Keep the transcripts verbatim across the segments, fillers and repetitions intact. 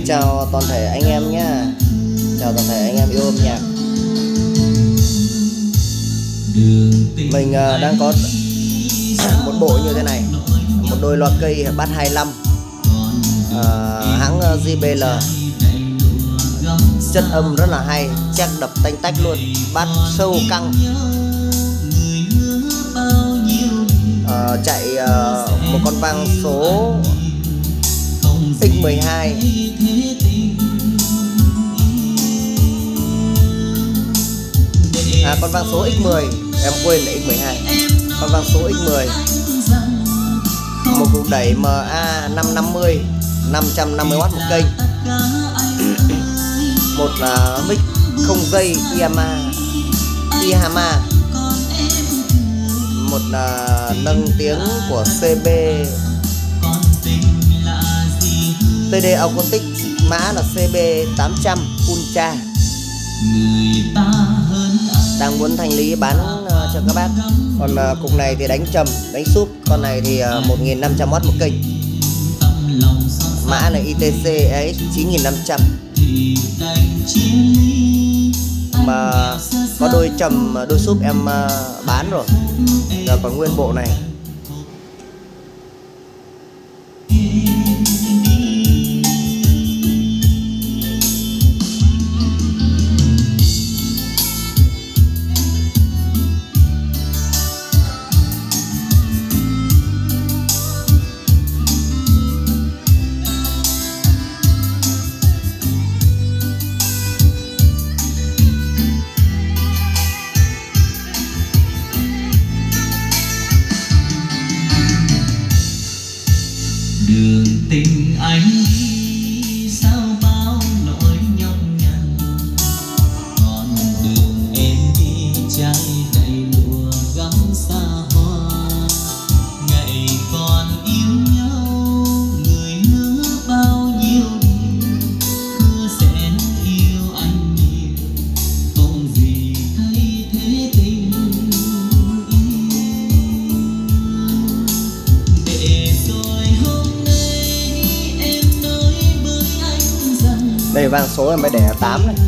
chào toàn thể anh em nhá. Chào toàn thể anh em yêu âm nhạc. Mình uh, đang có một bộ như thế này, một đôi loa cây bass hai lăm uh, hãng giê bê lờ. Chất âm rất là hay, chắc đập tanh tách luôn, bass sâu căng. Uh, chạy uh, một con vang số X mười hai. À, con vang số X mười, em quên là X mười hai. Con vang số X mười. Một cục đẩy em a năm năm mươi, năm trăm năm mươi oát một kênh. Một uh, mic không dây Yamaha Yamaha. Một uh, nâng tiếng của xê bê tê đê Acoustic, mã là xê bê tám trăm Ultra. Đang muốn thanh lý bán uh, cho các bác. Còn uh, cục này thì đánh trầm, đánh súp. Con này thì uh, một nghìn năm trăm oát một kênh. Mã là i tê xê a ích chín nghìn năm trăm. Mà có đôi trầm, đôi súp em uh, bán rồi. Giờ còn nguyên bộ này. Đường tình anh đi sao bao nỗi nhọc nhằn, còn đường em đi trái đầy lùa gắm xa hoa. Ngày còn yêu nhau người hứa bao nhiêu điều, hứa sẽ yêu anh nhiều, không gì thay thế tình yêu. Để rồi hôm đây vang số em mới để ở tám này.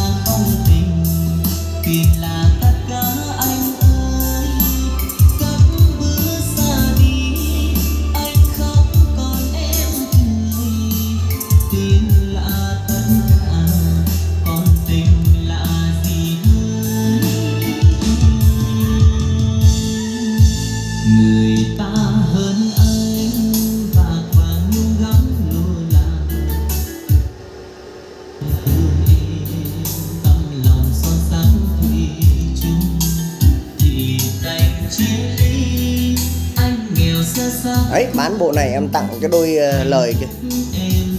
Người ta hơn anh và và nhung gắm lùa là tâm lòng son sáng thủy chung thì đành chia ly. Anh nghèo xa xa Đấy, bán bộ này em tặng cái đôi uh, lời kia.